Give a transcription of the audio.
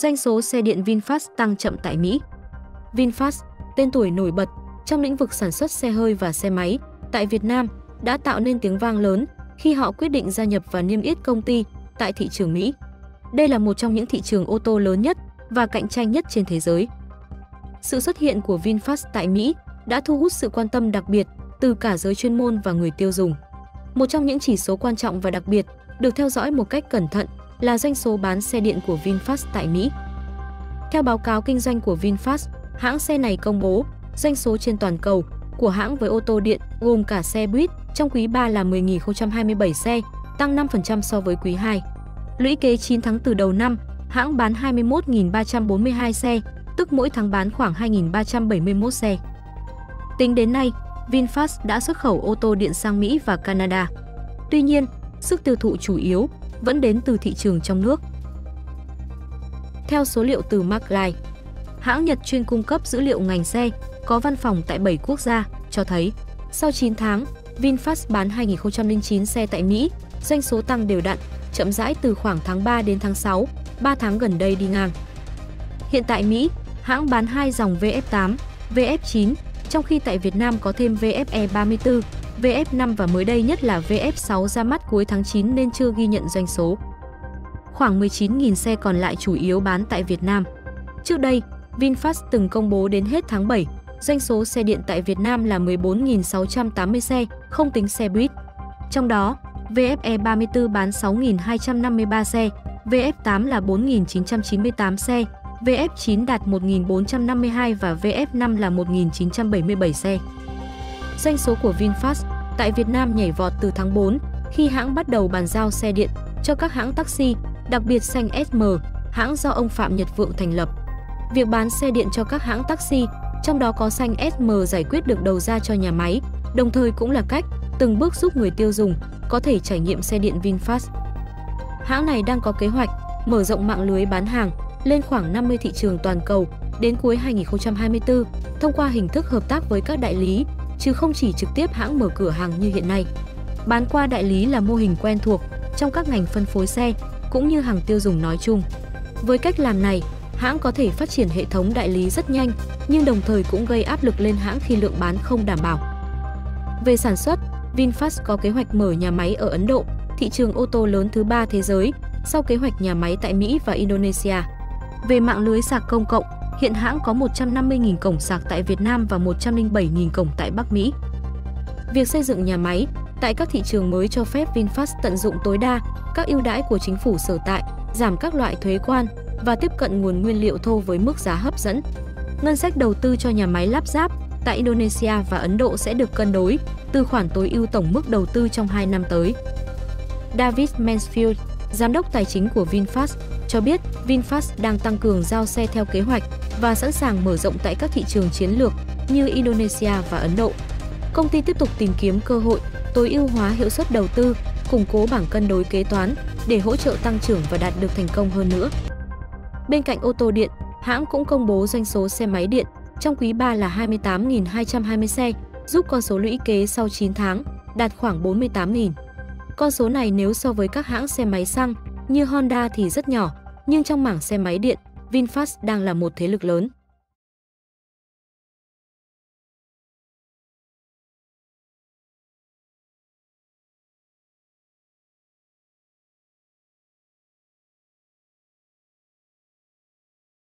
Doanh số xe điện VinFast tăng chậm tại Mỹ. VinFast, tên tuổi nổi bật trong lĩnh vực sản xuất xe hơi và xe máy tại Việt Nam, đã tạo nên tiếng vang lớn khi họ quyết định gia nhập và niêm yết công ty tại thị trường Mỹ. Đây là một trong những thị trường ô tô lớn nhất và cạnh tranh nhất trên thế giới. Sự xuất hiện của VinFast tại Mỹ đã thu hút sự quan tâm đặc biệt từ cả giới chuyên môn và người tiêu dùng. Một trong những chỉ số quan trọng và đặc biệt được theo dõi một cách cẩn thận là doanh số bán xe điện của VinFast tại Mỹ. Theo báo cáo kinh doanh của VinFast, hãng xe này công bố doanh số trên toàn cầu của hãng với ô tô điện gồm cả xe buýt trong quý 3 là 10.027 xe, tăng 5% so với quý 2. Lũy kế 9 tháng từ đầu năm, hãng bán 21.342 xe, tức mỗi tháng bán khoảng 2.371 xe. Tính đến nay, VinFast đã xuất khẩu ô tô điện sang Mỹ và Canada. Tuy nhiên, sức tiêu thụ chủ yếu vẫn đến từ thị trường trong nước. Theo số liệu từ McLaren, hãng Nhật chuyên cung cấp dữ liệu ngành xe, có văn phòng tại 7 quốc gia, cho thấy sau 9 tháng, VinFast bán 2.009 xe tại Mỹ, doanh số tăng đều đặn, chậm rãi từ khoảng tháng 3 đến tháng 6, 3 tháng gần đây đi ngang. Hiện tại Mỹ, hãng bán 2 dòng VF8, VF9, trong khi tại Việt Nam có thêm VF E34, VF5 và mới đây nhất là VF6 ra mắt cuối tháng 9 nên chưa ghi nhận doanh số. Khoảng 19.000 xe còn lại chủ yếu bán tại Việt Nam. Trước đây, VinFast từng công bố đến hết tháng 7, doanh số xe điện tại Việt Nam là 14.680 xe, không tính xe buýt. Trong đó, VF E34 bán 6.253 xe, VF8 là 4.998 xe, VF9 đạt 1.452 và VF5 là 1.977 xe. Doanh số của VinFast tại Việt Nam nhảy vọt từ tháng 4 khi hãng bắt đầu bàn giao xe điện cho các hãng taxi, đặc biệt Xanh SM, hãng do ông Phạm Nhật Vượng thành lập. Việc bán xe điện cho các hãng taxi, trong đó có Xanh SM giải quyết được đầu ra cho nhà máy, đồng thời cũng là cách từng bước giúp người tiêu dùng có thể trải nghiệm xe điện VinFast. Hãng này đang có kế hoạch mở rộng mạng lưới bán hàng lên khoảng 50 thị trường toàn cầu đến cuối 2024 thông qua hình thức hợp tác với các đại lý, chứ không chỉ trực tiếp hãng mở cửa hàng như hiện nay. Bán qua đại lý là mô hình quen thuộc trong các ngành phân phối xe cũng như hàng tiêu dùng nói chung. Với cách làm này, hãng có thể phát triển hệ thống đại lý rất nhanh, nhưng đồng thời cũng gây áp lực lên hãng khi lượng bán không đảm bảo. Về sản xuất, VinFast có kế hoạch mở nhà máy ở Ấn Độ, thị trường ô tô lớn thứ 3 thế giới, sau kế hoạch nhà máy tại Mỹ và Indonesia. Về mạng lưới sạc công cộng, hiện hãng có 150.000 cổng sạc tại Việt Nam và 107.000 cổng tại Bắc Mỹ. Việc xây dựng nhà máy tại các thị trường mới cho phép VinFast tận dụng tối đa các ưu đãi của chính phủ sở tại, giảm các loại thuế quan và tiếp cận nguồn nguyên liệu thô với mức giá hấp dẫn. Ngân sách đầu tư cho nhà máy lắp ráp tại Indonesia và Ấn Độ sẽ được cân đối từ khoản tối ưu tổng mức đầu tư trong 2 năm tới. David Mansfield, giám đốc tài chính của VinFast, cho biết VinFast đang tăng cường giao xe theo kế hoạch và sẵn sàng mở rộng tại các thị trường chiến lược như Indonesia và Ấn Độ. Công ty tiếp tục tìm kiếm cơ hội tối ưu hóa hiệu suất đầu tư, củng cố bảng cân đối kế toán để hỗ trợ tăng trưởng và đạt được thành công hơn nữa. Bên cạnh ô tô điện, hãng cũng công bố doanh số xe máy điện trong quý 3 là 28.220 xe, giúp con số lũy kế sau 9 tháng đạt khoảng 48.000. Con số này nếu so với các hãng xe máy xăng như Honda thì rất nhỏ, nhưng trong mảng xe máy điện, VinFast đang là một thế lực lớn.